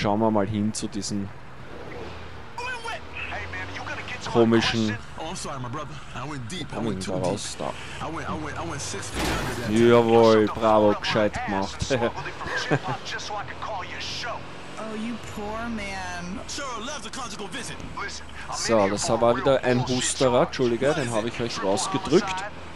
schauen wir mal hin zu diesen komischen... da raus, da. Jawohl, bravo, gescheit gemacht. So, das war wieder ein Husterer, Entschuldige, den habe ich euch rausgedrückt.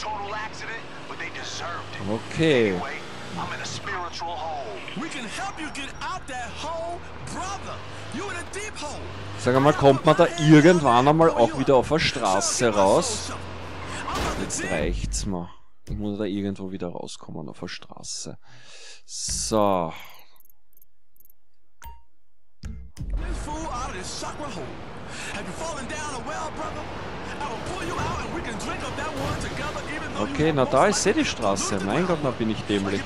Okay. Sag mal, kommt man da irgendwann einmal auch wieder auf der Straße raus? Jetzt reicht's mal. Ich muss da irgendwo wieder rauskommen auf der Straße. So. Okay, na da ist die Straße. Mein Gott, na bin ich dämlich.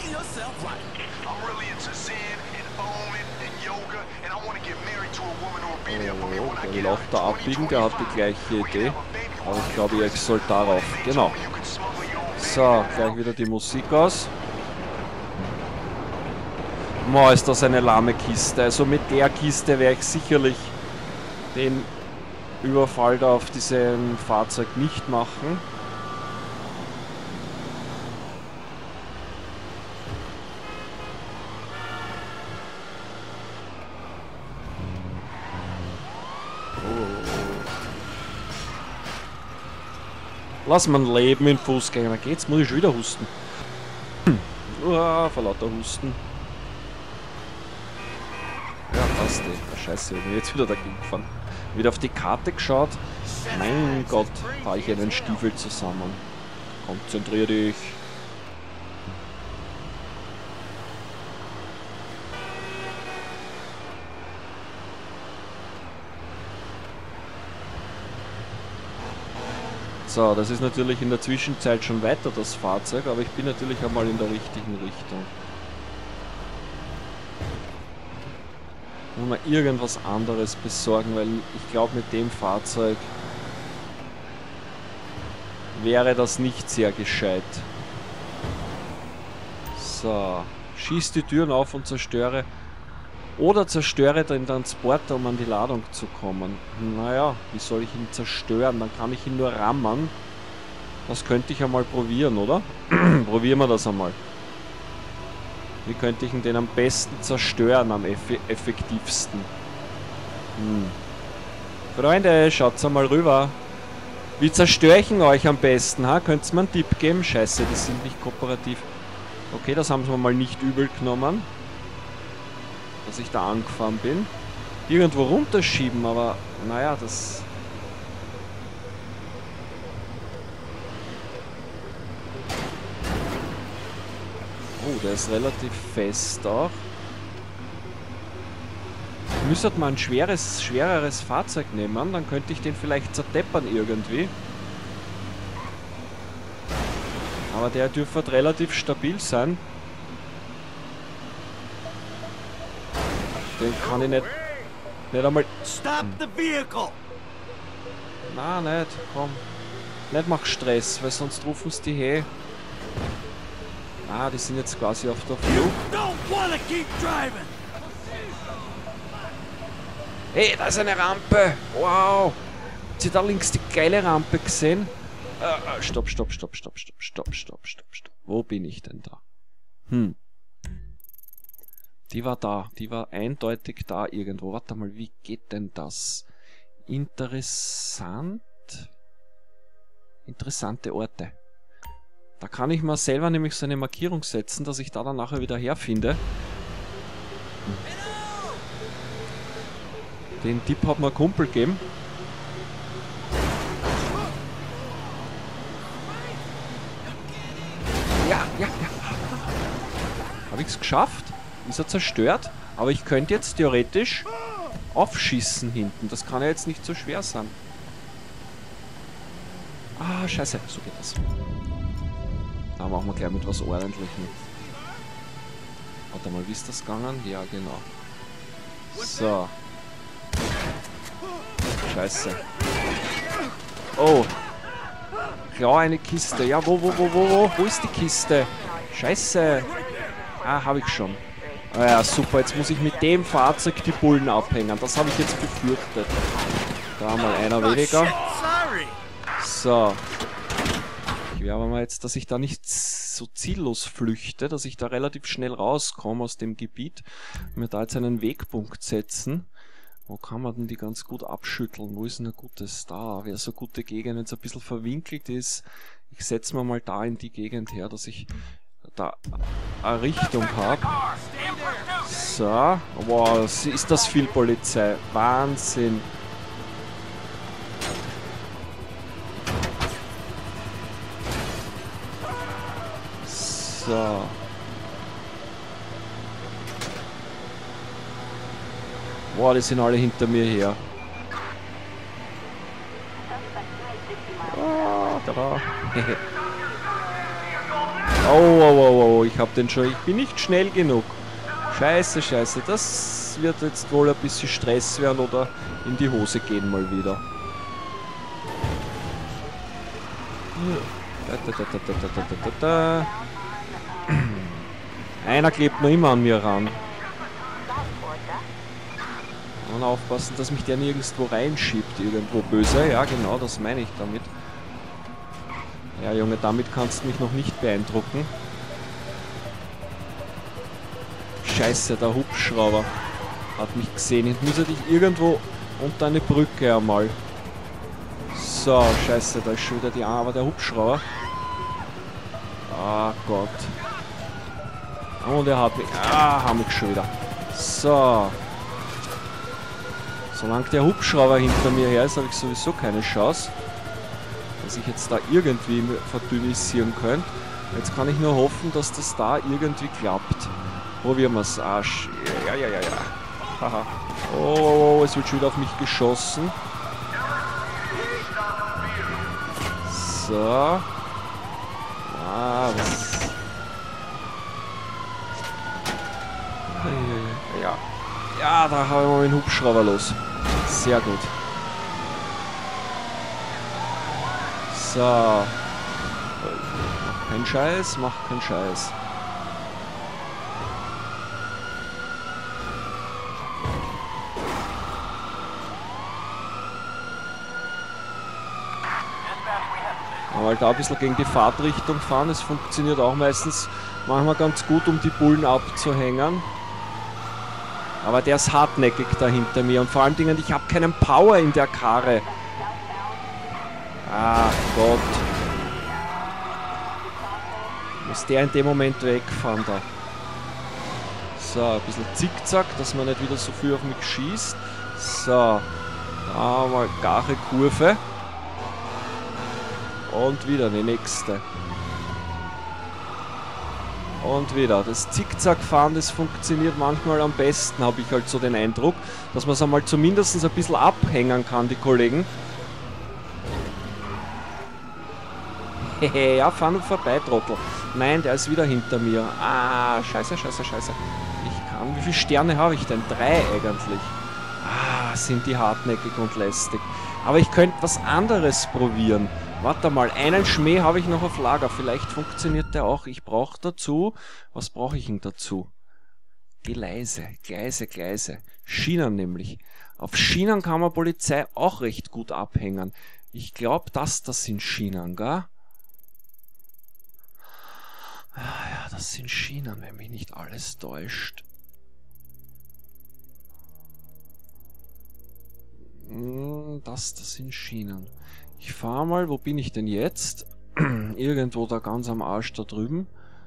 Oh, der will auch da abbiegen, der hat die gleiche Idee. Aber ich glaube, ich soll darauf. Genau. So, gleich wieder die Musik aus. Boah, ist das eine lahme Kiste. Also mit der Kiste werde ich sicherlich den Überfall da auf diesem Fahrzeug nicht machen. Lass man leben in Fußgänger. Geht's? Muss ich schon wieder husten. Vor lauter Husten. Ja, passt eh. Scheiße, ich bin jetzt wieder dagegen gefahren. Wieder auf die Karte geschaut. Mein Gott, fahre ich einen Stiefel zusammen. Konzentrier dich. So, das ist natürlich in der Zwischenzeit schon weiter, das Fahrzeug, aber ich bin natürlich einmal in der richtigen Richtung. Muss man irgendwas anderes besorgen, weil ich glaube, mit dem Fahrzeug wäre das nicht sehr gescheit. So, schieß die Türen auf und zerstöre. Oder zerstöre den Transporter, um an die Ladung zu kommen. Naja, wie soll ich ihn zerstören? Dann kann ich ihn nur rammen. Das könnte ich einmal probieren, oder? Probieren wir das einmal. Wie könnte ich den am besten zerstören, am effektivsten? Freunde, schaut's einmal rüber. Wie zerstöre ich ihn euch am besten? Ha? Könnt ihr mir einen Tipp geben? Scheiße, die sind nicht kooperativ. Okay, das haben sie mal nicht übel genommen, dass ich da angefahren bin. Irgendwo runterschieben, aber naja, das... Oh, der ist relativ fest auch. Ich müsste mal ein schwereres Fahrzeug nehmen, dann könnte ich den vielleicht zerdeppern irgendwie. Aber der dürfte relativ stabil sein. Den kann ich nicht einmal... Stop the vehicle! Na, nicht, komm. Nicht mach Stress, weil sonst rufen sie die hey. Ah, die sind jetzt quasi auf der Flucht. Hey, da ist eine Rampe! Wow! Habt ihr da links die geile Rampe gesehen? Stopp. Wo bin ich denn da? Die war da. Die war eindeutig da irgendwo. Warte mal, wie geht denn das? Interessant. Interessante Orte. Da kann ich mal selber nämlich so eine Markierung setzen, dass ich da dann nachher wieder herfinde. Den Tipp hat mir ein Kumpel gegeben. Ja. Habe ich es geschafft? Ist er zerstört? Aber ich könnte jetzt theoretisch aufschießen hinten. Das kann ja jetzt nicht so schwer sein. Ah, scheiße. So geht das. Da machen wir gleich mit was Ordentlichem. Warte mal, wie ist das gegangen? Ja, genau. So. Scheiße. Oh. Klar, eine Kiste. Ja, wo? Wo ist die Kiste? Scheiße. Ah, habe ich schon. Ah ja, super. Jetzt muss ich mit dem Fahrzeug die Bullen abhängen. Das habe ich jetzt befürchtet. Da haben wir einer weniger. So. Ich werde aber mal jetzt, dass ich da nicht so ziellos flüchte, dass ich da relativ schnell rauskomme aus dem Gebiet. Mir da jetzt einen Wegpunkt setzen. Wo kann man denn die ganz gut abschütteln? Wo ist denn ein gutes da? Wer so gute Gegend jetzt ein bisschen verwinkelt ist. Ich setze mir mal da in die Gegend her, dass ich da eine Richtung habe. So. Wow, ist das viel Polizei. Wahnsinn. So. Boah, die sind alle hinter mir her. Ah, da. Oh, ich hab den schon. Ich bin nicht schnell genug. Scheiße, scheiße. Das wird jetzt wohl ein bisschen Stress werden oder in die Hose gehen mal wieder. Einer klebt noch immer an mir ran. Und aufpassen, dass mich der nirgendwo reinschiebt, irgendwo böse. Ja, genau, das meine ich damit. Ja, Junge, damit kannst du mich noch nicht beeindrucken. Scheiße, der Hubschrauber hat mich gesehen. Jetzt muss er dich irgendwo unter eine Brücke einmal. So, scheiße, da ist schon wieder die aber der Hubschrauber. Ah Gott. Und er hat mich. Ah, haben mich schon wieder. So. Solange der Hubschrauber hinter mir her ist, habe ich sowieso keine Chance, dass ich jetzt da irgendwie verdünnisieren könnte. Jetzt kann ich nur hoffen, dass das da irgendwie klappt. Probieren wir es. Ah, ja. Haha. Oh, es wird schon wieder auf mich geschossen. So. Ah, was? Ja, da haben wir mal den Hubschrauber los. Sehr gut. So. Mach keinen Scheiß, mach keinen Scheiß. Aber halt da ein bisschen gegen die Fahrtrichtung fahren, es funktioniert auch meistens manchmal ganz gut, um die Bullen abzuhängen. Aber der ist hartnäckig da hinter mir und vor allen Dingen, ich habe keinen Power in der Karre. Ah Gott. Muss der in dem Moment wegfahren da. So, ein bisschen zickzack, dass man nicht wieder so viel auf mich schießt. So, da haben wir gare Kurve. Und wieder die nächste. Und wieder. Das Zickzack-Fahren, das funktioniert manchmal am besten, habe ich halt so den Eindruck, dass man es einmal zumindest ein bisschen abhängen kann, die Kollegen. Hehe, ja, fahr nur vorbei, Trottel. Nein, der ist wieder hinter mir. Ah, scheiße. Ich kann. Wie viele Sterne habe ich denn? 3 eigentlich. Ah, sind die hartnäckig und lästig. Aber ich könnte was anderes probieren. Warte mal, einen Schmäh habe ich noch auf Lager. Vielleicht funktioniert der auch. Ich brauche dazu... Was brauche ich denn dazu? Gleise. Schienen nämlich. Auf Schienen kann man Polizei auch recht gut abhängen. Ich glaube, das sind Schienen, gell? Ja, das sind Schienen, wenn mich nicht alles täuscht. Das sind Schienen. Ich fahre mal, wo bin ich denn jetzt? Irgendwo da ganz am Arsch da drüben.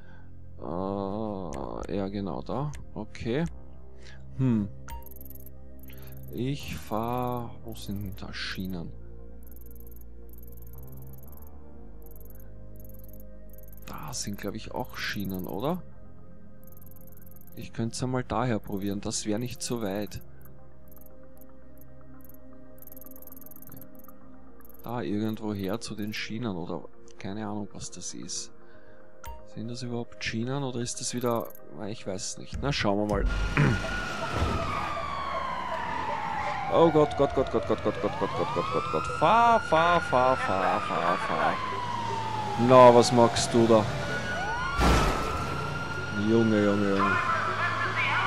Ja, genau da. Okay. Ich fahre... Wo sind denn da Schienen? Da sind, glaube ich, auch Schienen, oder? Ich könnte es einmal daher probieren. Das wäre nicht so weit. Da irgendwo her zu den Schienen oder keine Ahnung, was das ist. Sind das überhaupt Schienen oder ist das wieder... Ich weiß nicht. Na, schauen wir mal. Oh Gott. Fahr. Na, was machst du da? Junge.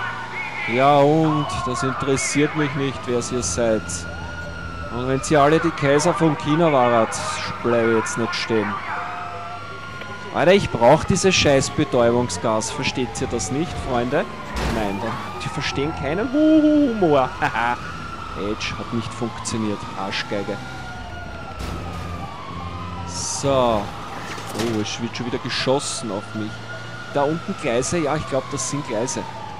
Ja und? Das interessiert mich nicht, wer ihr seid. Und wenn ihr alle die Kaiser von China wart, bleibe ich jetzt nicht stehen. Alter, ich brauche dieses scheiß Betäubungsgas. Versteht ihr das nicht, Freunde? Nein, die verstehen keinen Humor. Haha. Edge hat nicht funktioniert. Arschgeige. So. Oh, es wird schon wieder geschossen auf mich. Da unten Gleise? Ja, ich glaube, das sind Gleise.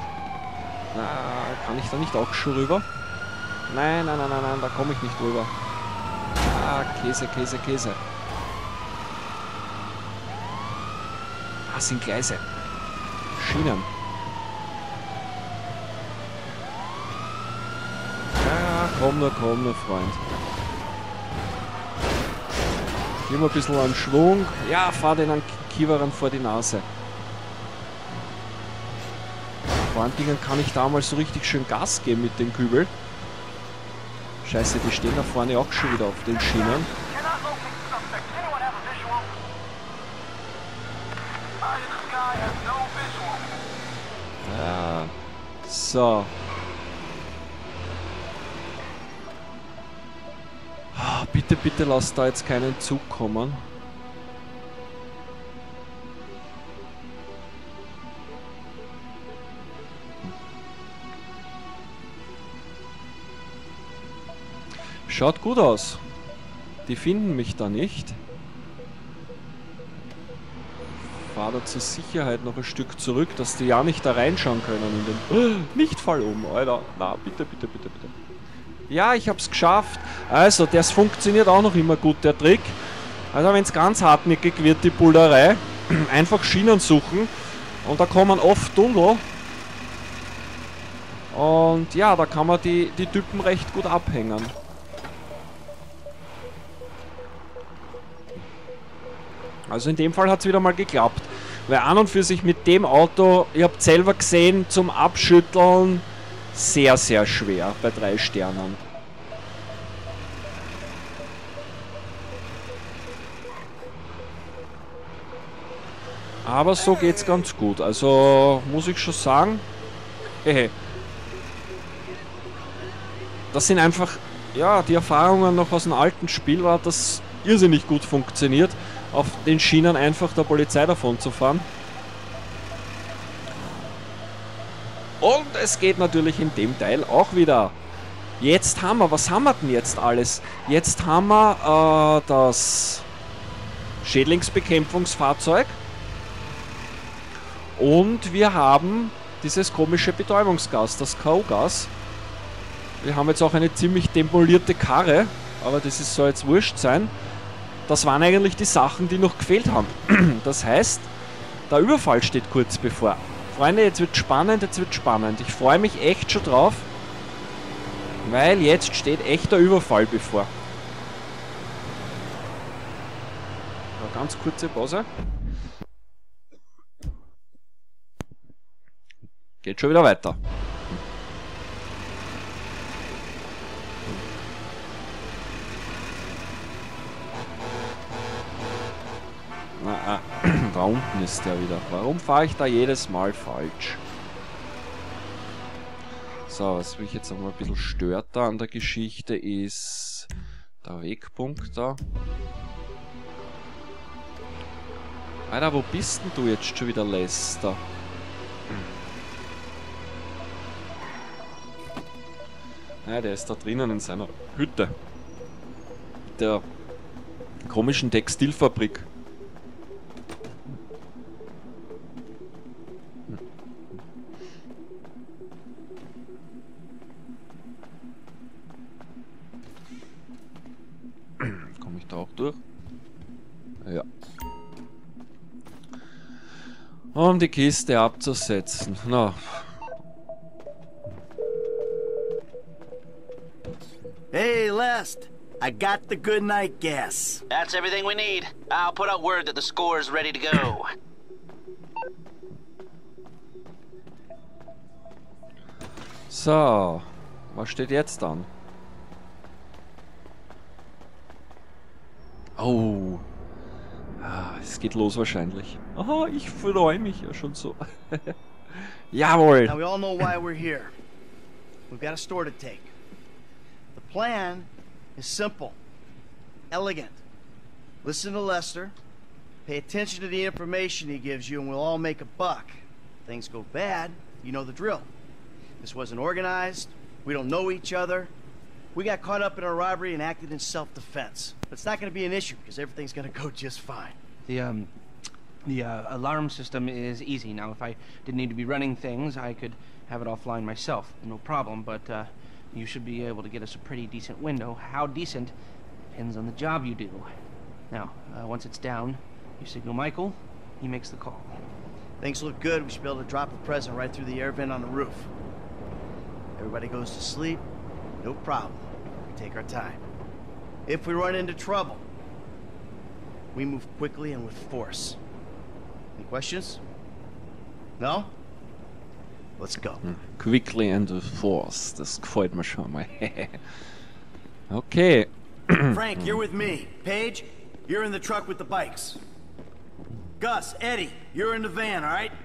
Kann ich da nicht auch schon rüber? Nein, nein, nein, nein, nein, da komme ich nicht rüber. Käse, Käse, Käse. Sind Gleise. Schienen. Ja, komm nur, Freund. Gib mal ein bisschen an Schwung. Ja, fahr den an Kiewerern vor die Nase. Vor allen Dingen kann ich da mal so richtig schön Gas geben mit dem Kübel. Scheiße, die stehen da vorne auch schon wieder auf den Schienen. Ja, so. Bitte, bitte lasst da jetzt keinen Zug kommen. Schaut gut aus. Die finden mich da nicht. Fahr da zur Sicherheit noch ein Stück zurück, dass die ja nicht da reinschauen können in den... Nicht fall um, Alter. Na, bitte, bitte, bitte, bitte. Ja, ich hab's geschafft. Also, das funktioniert auch noch immer gut, der Trick. Also, wenn es ganz hartnäckig wird, die Bullerei, einfach Schienen suchen. Und da kommen oft Tunnel. Und ja, da kann man die Typen recht gut abhängen. Also in dem Fall hat es wieder mal geklappt. Weil an und für sich mit dem Auto, ihr habt selber gesehen, zum Abschütteln sehr, sehr schwer bei 3 Sternen. Aber so geht's ganz gut. Also muss ich schon sagen, das sind einfach, ja, die Erfahrungen noch aus dem alten Spiel, war das irrsinnig gut funktioniert, auf den Schienen einfach der Polizei davon zu fahren. Und es geht natürlich in dem Teil auch wieder. Jetzt haben wir, was haben wir denn jetzt alles? Jetzt haben wir das Schädlingsbekämpfungsfahrzeug und wir haben dieses komische Betäubungsgas, das K.O.-Gas. Wir haben jetzt auch eine ziemlich demolierte Karre, aber das soll jetzt wurscht sein. Das waren eigentlich die Sachen, die noch gefehlt haben. Das heißt, der Überfall steht kurz bevor. Freunde, jetzt wird spannend, jetzt wird spannend. Ich freue mich echt schon drauf, weil jetzt steht echt der Überfall bevor. So, ganz kurze Pause. Geht schon wieder weiter. Da unten ist der wieder. Warum fahre ich da jedes Mal falsch? So, was mich jetzt auch mal ein bisschen stört da an der Geschichte ist der Wegpunkt da. Alter, wo bist denn du jetzt schon wieder, Lester? Ja, der ist da drinnen in seiner Hütte. Der komischen Textilfabrik. Komme ich da auch durch? Ja. Um die Kiste abzusetzen. Na. Hey, Lest. I got the good night gas. That's everything we need. I'll put out word that the score is ready to go. So. Was steht jetzt an? Oh. Es geht los wahrscheinlich. Aha, ich freue mich ja schon so. Jawohl. Now we all know why we're here. We've got a store to take. The plan is simple, elegant. Listen to Lester, pay attention to the information he gives you, and we'll all make a buck. If things go bad, you know the drill. This wasn't organized, we don't know each other. We got caught up in a robbery and acted in self-defense. But it's not gonna be an issue, because everything's gonna go just fine. The alarm system is easy. Now, if I didn't need to be running things, I could have it offline myself. No problem, but you should be able to get us a pretty decent window. How decent depends on the job you do. Now, once it's down, you signal Michael, he makes the call. Things look good, we should be able to drop a present right through the air vent on the roof. Everybody goes to sleep, no problem. We take our time. If we run into trouble, we move quickly and with force. Any questions? No? Let's go. Quickly and with force. Das gefällt mir schon mal. Okay. Frank, you're with me. Paige, you're in the truck with the bikes. Gus, Eddie, you're in the van, all right?